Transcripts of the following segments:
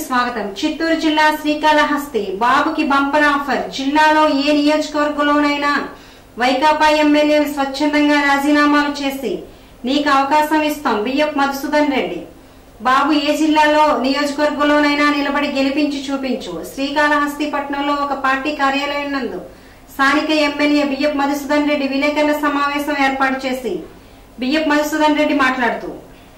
స్వాగతం. చిత్తూరు జిల్లా శ్రీకాళహస్తి బాబుకి బంపర్ ఆఫర్. జిల్లాలో ఏ నియోజకవర్గంలోనైనా వైకాపా ఎమ్మెల్యేలు స్వచ్ఛందంగా రాజీనామాలు చేసి నీకు అవకాశం ఇస్తాం. బిఎఫ్ మధుసూదన్ రెడ్డి. బాబు ఏ జిల్లాలో నియోజకవర్గంలోనైనా నిలబడి గెలిపించి చూపించు. శ్రీకాళహస్తి పట్టణంలో ఒక పార్టీ కార్యాలయం నందు స్థానిక ఎమ్మెల్యే బిఎఫ్ మధుసూదన్ రెడ్డి విలేకరుల సమావేశం ఏర్పాటు చేసి బిఎఫ్ మధుసూదన్ రెడ్డి మాట్లాడుతూ,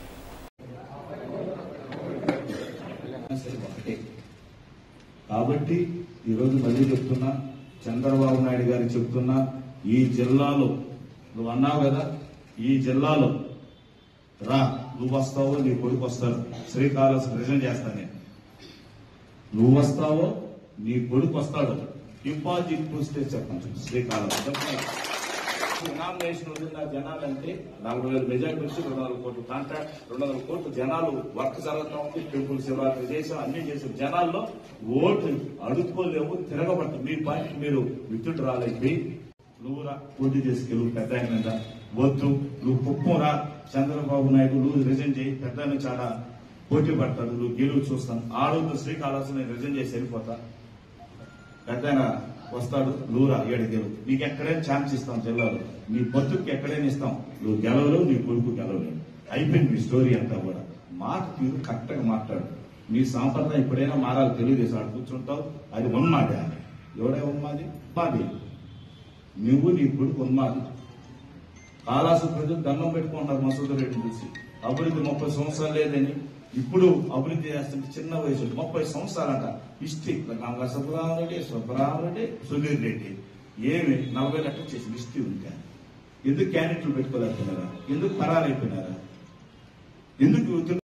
కాబట్టి ఈరోజు మళ్ళీ చెప్తున్నా, చంద్రబాబు నాయుడు గారికి చెప్తున్నా, ఈ జిల్లాలో నువ్వు అన్నావు కదా, ఈ జిల్లాలో రా, నువ్వు వస్తావో నీ కొడుకు వస్తాడు. శ్రీకాళహస్తి రిజైన్ చేస్తాను నేను. నువ్వు వస్తావో నీ కొడుకు వస్తాడు. డిపాజిట్ పూస్తే చెప్పండి. శ్రీకాళహస్తి నామినేషన్ వదిలిన జనాలంటే 40,000 మెజార్టీ వచ్చి 200 కోట్లు కాంట్రాక్ట్, 200 కోట్లు జనాలు వర్క్ జరుగుతూ ఉంది. టెంపుల్ శివరాత్రి చేసాం, అన్ని చేసాం. జనాల్లో ఓట్లు అడుక్కోలేవు, తిరగబట్టు. మీ పార్టీకి మీరు విత్తుడు రాలేపి నువ్వు రా, పోటీ చేసి గెలువు. పెద్ద ఆయన మీద వద్దు, నువ్వు కుప్పం రా. చంద్రబాబు నాయుడు నువ్వు రిజైన్ చేయి. పెద్ద ఆయన చాలా పోటీ పడతాడు, నువ్వు గెలువు చూస్తాను. ఆరోగ్య శ్రీకాళహస్తి నేను రిజైన్ చేసి వెళ్ళిపోతా. పెద్ద ఆయన వస్తాడు, నువ్వు రా, ఏడు గెలువు. నీకు ఎక్కడైనా ఛాన్స్ ఇస్తాం జిల్లాలో. నీ బతుకు ఎక్కడైనా ఇస్తాం. నువ్వు గెలవలేవు, నీ కొడుకు గెలవలేవు. అయిపోయింది మీ స్టోరీ అంతా కూడా. మాట తీరు కరెక్ట్ గా మాట్లాడు. నీ సాంప్రదాయం ఎప్పుడైనా మారాలి. తెలుగుదేశం ఆడు కూర్చుంటావు, అది ఉన్మాది. ఎవడే ఉన్మాది? మాది. నువ్వు నీ కొడుకు ఉన్మాది. కాళహస్తి ప్రజలు దండం పెట్టుకుంటారు మసూదర్ రెడ్డిని చూసి. అభివృద్ధి 30 సంవత్సరాలు లేదని ఇప్పుడు అభివృద్ధి చేస్తుంటే చిన్న వయసు 30 సంవత్సరాలంట. హిస్టరీ సుబ్బరామరెడ్డి, సుబ్బరామరెడ్డి, సుధీర్ రెడ్డి ఏమి 40 లక్షలు చేసి హిస్టరీ ఉంటే ఎందుకు క్యాండిడేట్లు పెట్టుకోలేకపోయినారా? ఎందుకు ఖరారైపోయినారా? ఎందుకు